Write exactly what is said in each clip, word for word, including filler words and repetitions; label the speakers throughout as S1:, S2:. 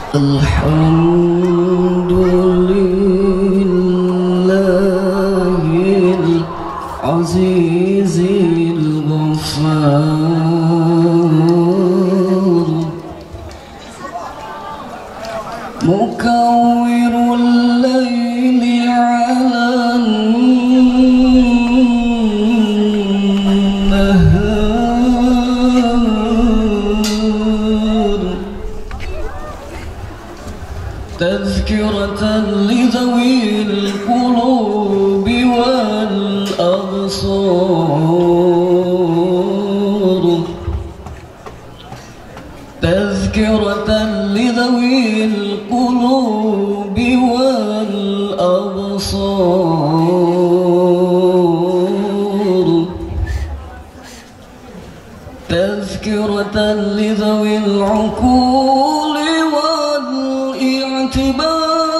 S1: Alhamdulillahil azizil ghaffar mukawwirul layli alan nahar tazkiratan lidhawil qulubi wal absar tazkiratan lidhawil qulubi wal absar tazkiratan lidhawil uquli wal i'tibar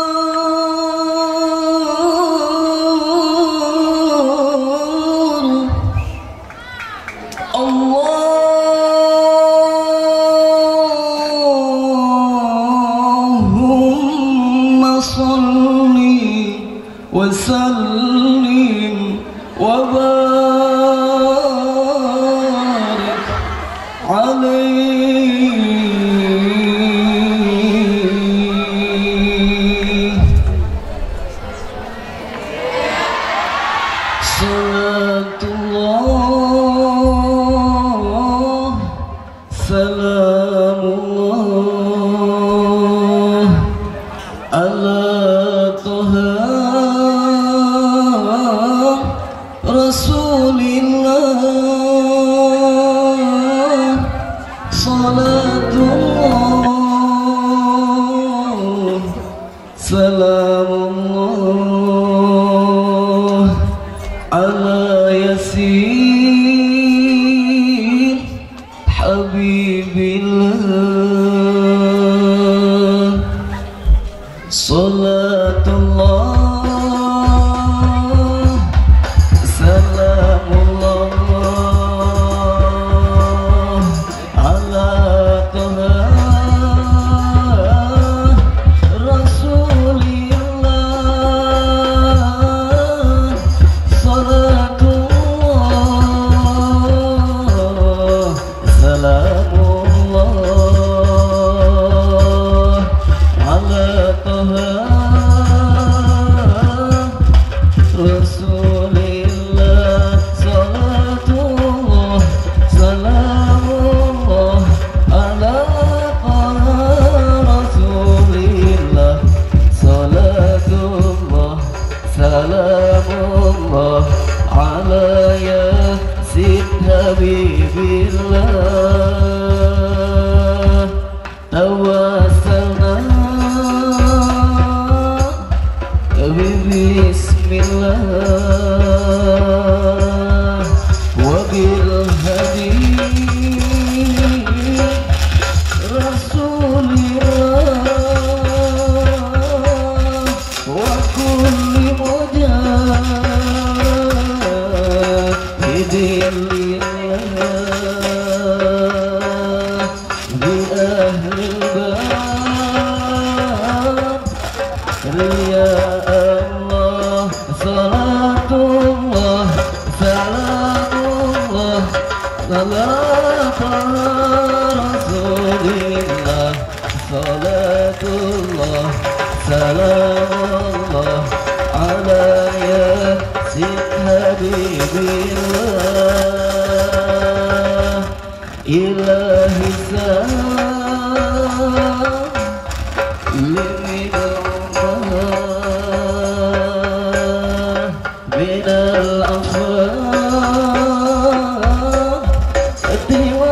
S1: Allahumma salli wa sallim wa barik alaihi salatullah salamullah ala toha rasulillah salatullah salamullah ala yasir habibillah salatullah salamullah ala toha rasulillah salatullah salamullah ala toha rasulillah salatullah salamullah ala toha rasulillah salatullah salamullah ala yasin habibillah tawassalna bismillah wa bil hadi rasulillah wa kulli mujahidin lillah bi ahli bab riya Allah salatullah salamullah salatullah rasulillah salatullah salamullah ala yasin habibillah ilahi salam limin من الأفواه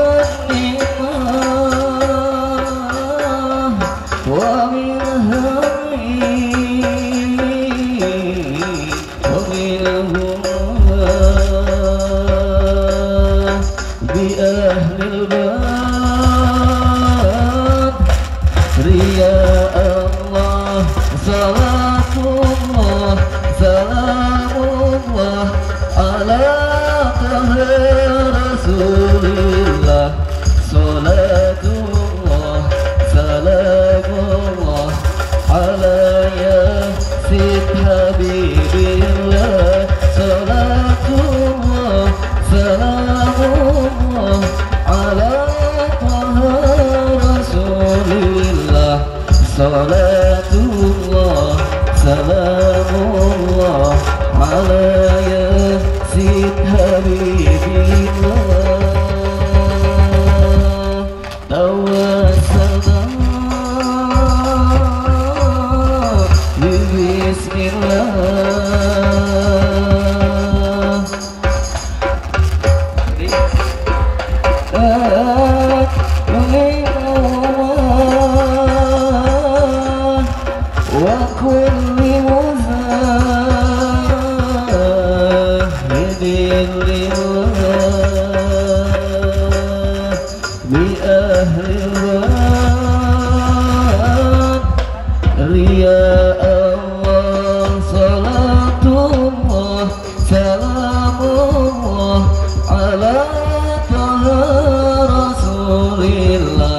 S1: والنعمة ومن الهم ومن الهموم بأهل الباب رياء الله صلاة الله سلام الله على طه رسول الله صلاة الله سلام الله salatullah salamullah ala yasin habibillah tawassalna bismillah wa kulli muzahidin lillah bi ahli riya Allah salatullah salamullah ala taha rasulillah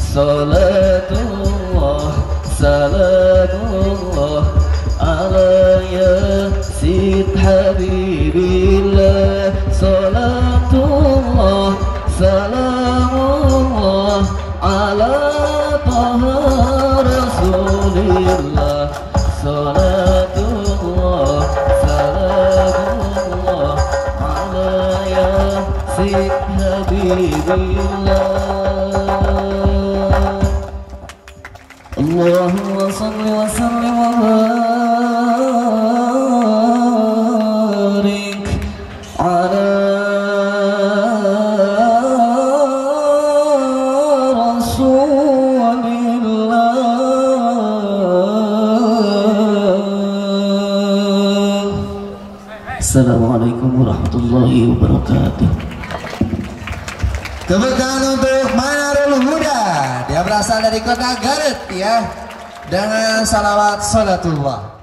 S1: salatullah salamullah ala yasin habibillah salatullah salamullah ala taha rasulillah salatullah salamullah ala yasin habibillah Allahumma salli wa sallim wa barik ala rasulillah. Assalamualaikum warahmatullahi wabarakatuh.
S2: Tepuk tangan untuk Manarul Huda. Dia berasal dari kota Garut ya, dengan salawat salatullah.